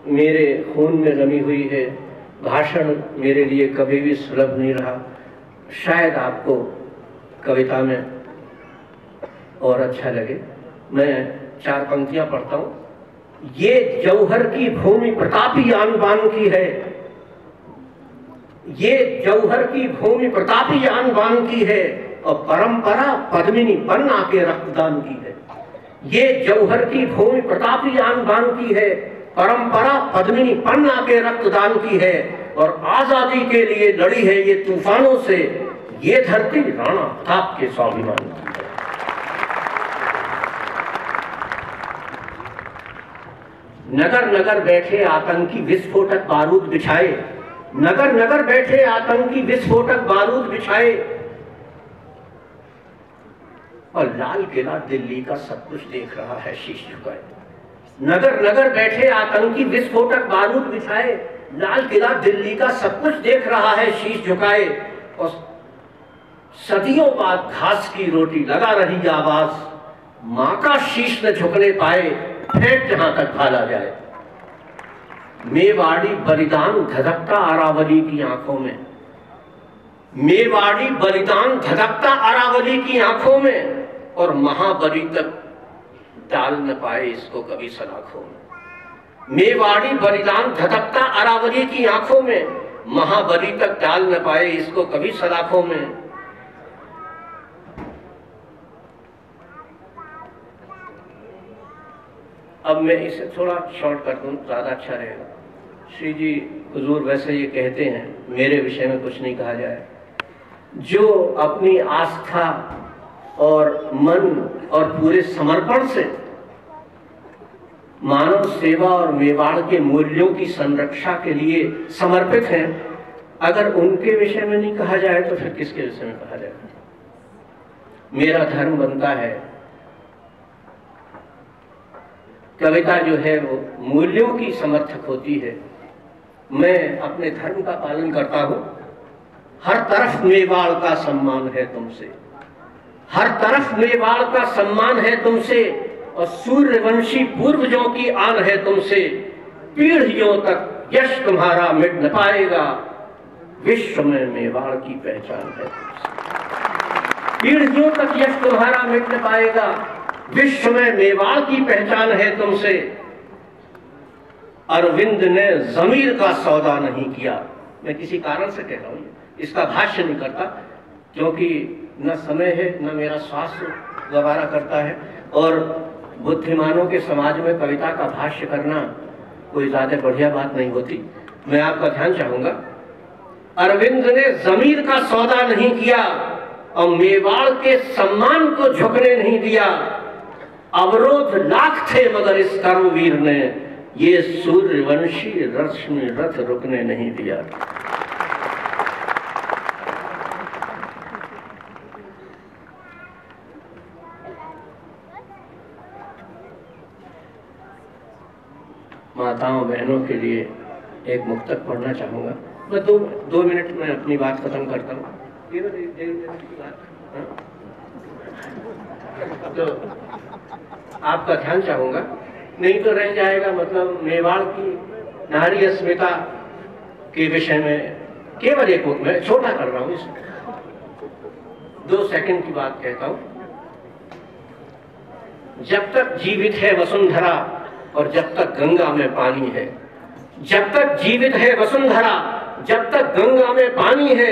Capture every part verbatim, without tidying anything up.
मेरे खून में रमी हुई है। भाषण मेरे लिए कभी भी सुलभ नहीं रहा। शायद आपको कविता में और अच्छा लगे। मैं चार पंक्तियां पढ़ता हूँ। ये जौहर की भूमि प्रतापी आन बान की है, ये जौहर की भूमि प्रतापी आन बान की है, और परंपरा पद्मिनी पन्ना के रक्तदान की है। ये जौहर की भूमि प्रतापी आन बान की है, परंपरा पद्मिनी पन्ना के रक्तदान की है, और आजादी के लिए लड़ी है ये तूफानों से, ये धरती राणा प्रताप के स्वाभिमान की है। नगर नगर बैठे आतंकी विस्फोटक बारूद बिछाए, नगर नगर बैठे आतंकी विस्फोटक बारूद बिछाए, और लाल किला दिल्ली का सब कुछ देख रहा है शीश झुकाए। नगर नगर बैठे आतंकी विस्फोटक बारूद बिछाए, लाल किला दिल्ली का सब कुछ देख रहा है शीश झुकाए, और सदियों बाद घास की रोटी लगा रही आवाज, मां का शीश न झुकने पाए, फेंक जहां तक भाला जाए। मेवाड़ी बलिदान धधकता अरावली की आंखों में, मेवाड़ी बलिदान धधकता अरावली की आंखों में, और महाबली तक डाल न पाए इसको कभी सलाखों में। मेवाड़ी बलिदान धधकता अरावली की आंखों में, महाबली तक डाल न पाए इसको कभी सलाखों में। अब मैं इसे थोड़ा शॉर्ट कर दूं, ज्यादा अच्छा रहेगा। श्री जी हुजूर वैसे ये कहते हैं, मेरे विषय में कुछ नहीं कहा जाए। जो अपनी आस्था और मन और पूरे समर्पण से मानव सेवा और मेवाड़ के मूल्यों की संरक्षा के लिए समर्पित हैं, अगर उनके विषय में नहीं कहा जाए तो फिर किसके विषय में कहा जाए। मेरा धर्म बनता है, कविता जो है वो मूल्यों की समर्थक होती है। मैं अपने धर्म का पालन करता हूं। हर तरफ मेवाड़ का सम्मान है तुमसे, हर तरफ मेवाड़ का सम्मान है तुमसे, और सूर्यवंशी पूर्वजों की आन है तुमसे। पीढ़ियों तक यश तुम्हारा मिट न पाएगा, विश्व में मेवाड़ की पहचान है तुमसे। पीढ़ियों तक यश तुम्हारा मिट न पाएगा, विश्व में मेवाड़ की पहचान है तुमसे। अरविंद ने जमीर का सौदा नहीं किया। मैं किसी कारण से कह रहा हूं, इसका भाष्य नहीं करता क्योंकि न समय है न मेरा स्वास्थ्य गवारा करता है, और बुद्धिमानों के समाज में कविता का भाष्य करना कोई ज्यादा बढ़िया बात नहीं होती। मैं आपका ध्यान चाहूंगा। अरविंद ने जमीर का सौदा नहीं किया, और मेवाड़ के सम्मान को झुकने नहीं दिया। अवरोध लाख थे मगर इस कर्मवीर ने, ये सूर्यवंशी रश्मि रथ रुकने नहीं दिया। माताओं बहनों के लिए एक मुक्तक पढ़ना चाहूंगा। मैं दो दो मिनट में अपनी बात खत्म करता हूँ। तो आपका ध्यान चाहूंगा, नहीं तो रह जाएगा। मतलब मेवाड़ की नारी अस्मिता के विषय में केवल एक मैं छोटा कर रहा हूं, इसमें दो सेकंड की बात कहता हूं। जब तक जीवित है वसुंधरा और जब तक गंगा में पानी है, जब तक जीवित है वसुंधरा जब तक गंगा में पानी है,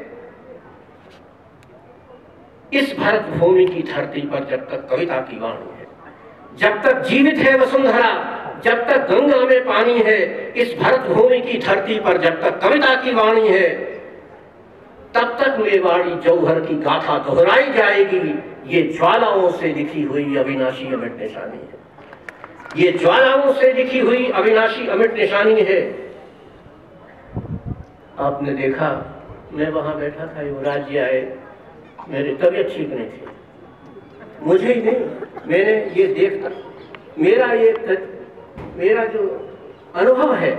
इस भरत भूमि की धरती पर जब तक कविता की वाणी है, जब तक जीवित है वसुंधरा जब तक गंगा में पानी है, इस भरत भूमि की धरती पर जब तक कविता की वाणी है, तब तक मेवाड़ी जौहर की गाथा दोहराई जाएगी। ये ज्वालाओं से लिखी हुई अविनाशी अमिट निशानी है, ये ज्वालाओं से लिखी हुई अविनाशी अमिट निशानी है। आपने देखा, मैं वहां बैठा था, युवराज जी आए, मेरी तबीयत ठीक नहीं थी, मुझे ही नहीं, मैंने ये देखता, मेरा ये मेरा जो अनुभव है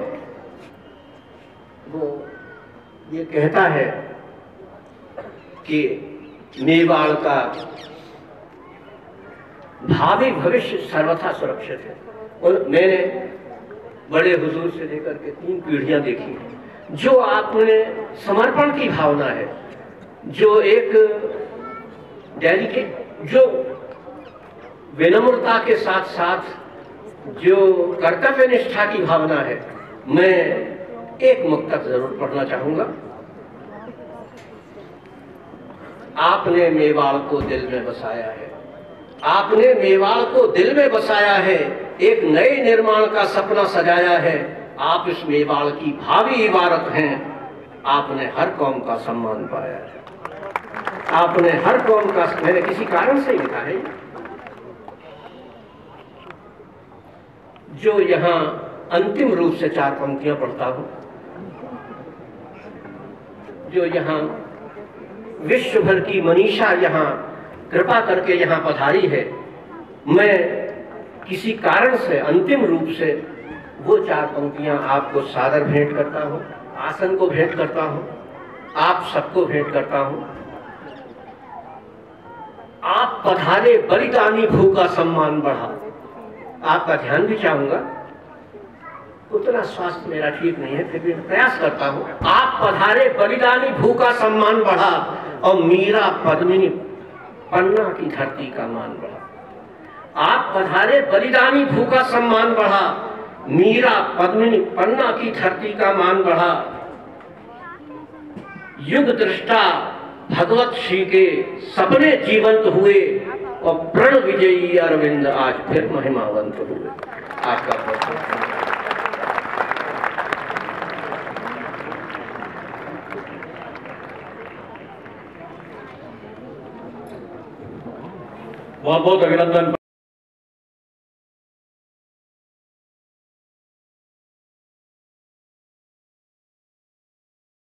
वो ये कहता है कि मेवाड़ का भावी भविष्य सर्वथा सुरक्षित है। और मैंने बड़े हुजूर से लेकर के तीन पीढ़ियां देखी हैं। जो आपने समर्पण की भावना है, जो एक डेडिकेट, जो विनम्रता के साथ साथ जो कर्तव्य निष्ठा की भावना है, मैं एक मुक्तक जरूर पढ़ना चाहूंगा। आपने मेवाड़ को दिल में बसाया है, आपने मेवाड़ को दिल में बसाया है, एक नए निर्माण का सपना सजाया है। आप इस मेवाड़ की भावी इबारत हैं, आपने हर कौम का सम्मान पाया है, आपने हर कौम का, मैंने किसी कारण से लिखा है। जो यहां अंतिम रूप से चार पंक्तियां पढ़ता हूं, जो यहां विश्व भर की मनीषा यहां कृपा करके यहां पधारी है, मैं किसी कारण से अंतिम रूप से वो चार पंक्तियां आपको सादर भेंट करता हूं, आसन को भेंट करता हूं, आप सबको भेंट करता हूं। आप पधारे बलिदानी भू का सम्मान बढ़ा। आपका ध्यान भी चाहूंगा, उतना स्वास्थ्य मेरा ठीक नहीं है, फिर भी प्रयास करता हूं। आप पधारे बलिदानी भू का सम्मान बढ़ा और मीरा पद्मिनी पन्ना की धरती का मान बढ़ा। आप पधारे बलिदानी भू का सम्मान बढ़ा, मीरा पद्मिनी पन्ना की धरती का मान बढ़ा। युग दृष्टा भगवत श्री के सपने जीवंत हुए और प्रण विजयी अरविंद आज फिर महिमावंत हुए। आपका बहुत बहुत बहुत अभिनंदन।